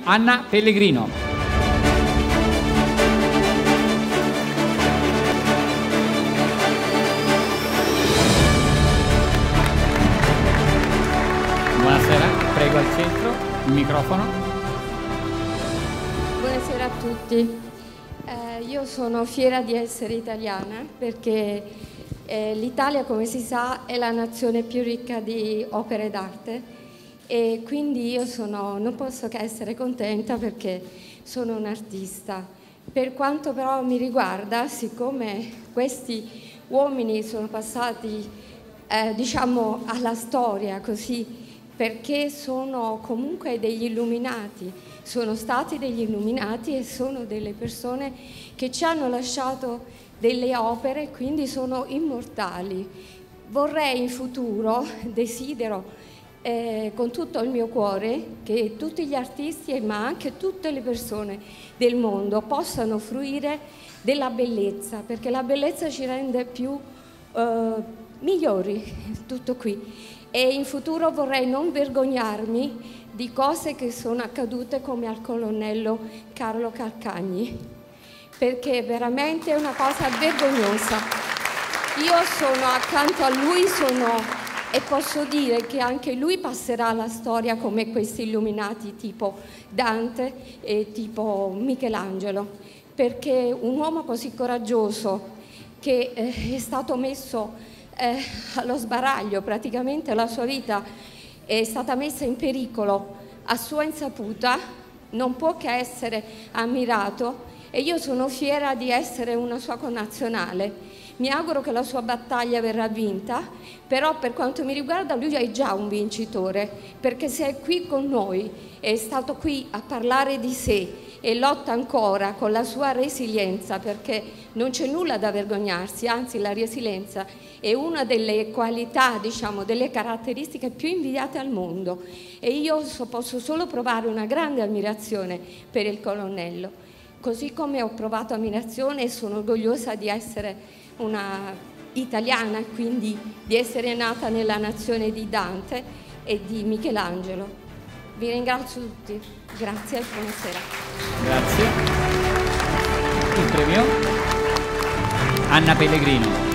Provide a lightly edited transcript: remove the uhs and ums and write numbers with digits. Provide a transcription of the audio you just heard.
Anna Pellegrino. Buonasera, prego al centro, il microfono. Buonasera a tutti. Io sono fiera di essere italiana perché l'Italia, come si sa, è la nazione più ricca di opere d'arte e quindi io non posso che essere contenta perché sono un artista. Per quanto però mi riguarda, siccome questi uomini sono passati diciamo alla storia così, perché sono comunque degli illuminati, sono stati degli illuminati e sono delle persone che ci hanno lasciato delle opere, quindi sono immortali. Vorrei in futuro, desidero con tutto il mio cuore che tutti gli artisti ma anche tutte le persone del mondo possano fruire della bellezza, perché la bellezza ci rende più migliori, tutto qui. E in futuro vorrei non vergognarmi di cose che sono accadute come al colonnello Carlo Calcagni, perché veramente è una cosa vergognosa. Io sono accanto a lui e posso dire che anche lui passerà alla storia come questi illuminati tipo Dante e tipo Michelangelo, perché un uomo così coraggioso che è stato messo allo sbaraglio, praticamente la sua vita è stata messa in pericolo a sua insaputa, non può che essere ammirato e io sono fiera di essere una sua connazionale. Mi auguro che la sua battaglia verrà vinta, però per quanto mi riguarda lui è già un vincitore, perché se è qui con noi, è stato qui a parlare di sé e lotta ancora con la sua resilienza, perché non c'è nulla da vergognarsi, anzi la resilienza è una delle qualità, diciamo, delle caratteristiche più invidiate al mondo e io posso solo provare una grande ammirazione per il colonnello, così come ho provato ammirazione e sono orgogliosa di essere una italiana, quindi di essere nata nella nazione di Dante e di Michelangelo. Vi ringrazio tutti, grazie e buonasera. Grazie. Il premio Anna Pellegrino.